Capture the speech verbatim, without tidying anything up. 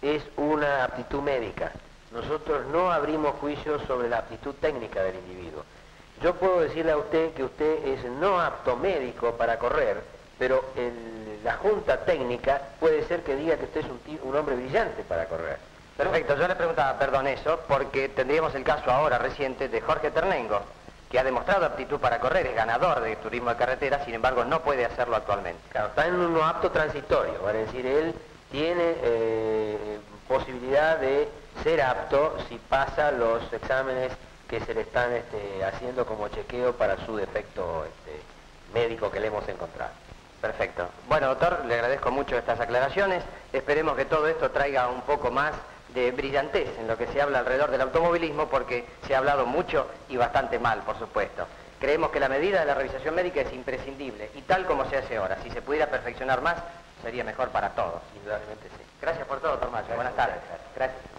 es una aptitud médica. Nosotros no abrimos juicios sobre la aptitud técnica del individuo. Yo puedo decirle a usted que usted es no apto médico para correr, pero el, la junta técnica puede ser que diga que usted es un, un hombre brillante para correr. Perfecto, yo le preguntaba, perdón, eso, porque tendríamos el caso ahora reciente de Jorge Ternengo, que ha demostrado aptitud para correr, es ganador de turismo de carretera, sin embargo no puede hacerlo actualmente. Claro, está en un no apto transitorio, es decir, él tiene eh, posibilidad de ser apto si pasa los exámenes que se le están este, haciendo como chequeo para su defecto este, médico que le hemos encontrado. Perfecto. Bueno, doctor, le agradezco mucho estas aclaraciones. Esperemos que todo esto traiga un poco más de brillantez en lo que se habla alrededor del automovilismo, porque se ha hablado mucho y bastante mal, por supuesto. Creemos que la medida de la revisación médica es imprescindible, y tal como se hace ahora, si se pudiera perfeccionar más, sería mejor para todos. Indudablemente sí. Gracias por todo, doctor Mayo. Buenas tardes. Gracias.